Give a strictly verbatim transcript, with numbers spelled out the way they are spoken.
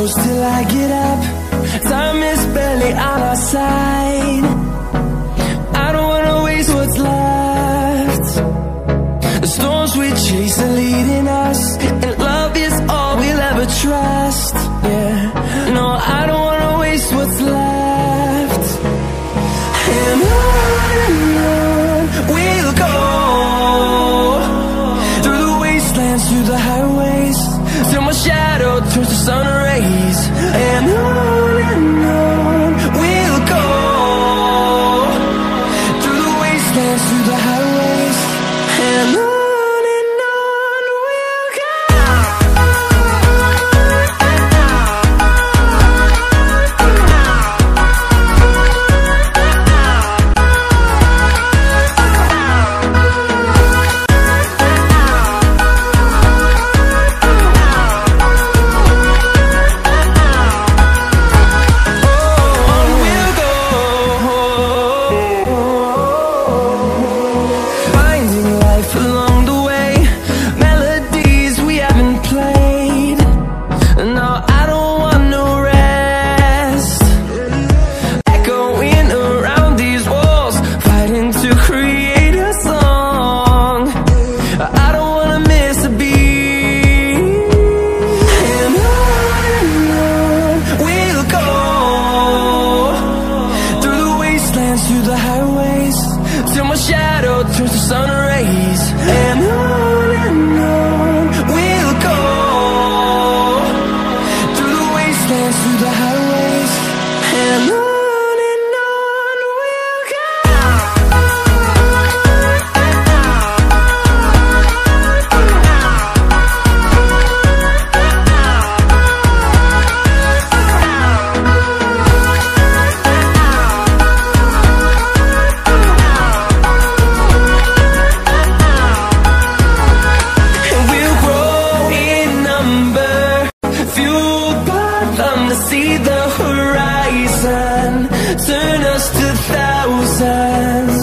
close till I get up. Time is barely on our side. I don't wanna waste what's left. The storms we chase are leading us, and love is all we'll ever trust. Yeah, no, I don't wanna waste what's left. And on and on we'll go, through the wastelands, through the highways, till my shadow turns to sun rays. And on and on we'll go, through the wastelands, through the highways, and on. Through the highways, till my shadow turns to sun rays. And on and on we'll go, through the wastelands, through the highways, and on. See the horizon, turn us to thousands.